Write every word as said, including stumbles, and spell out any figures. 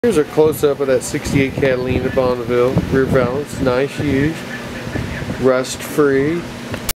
Here's a close-up of that sixty-eight Catalina Bonneville rear valance, nice used, rust-free.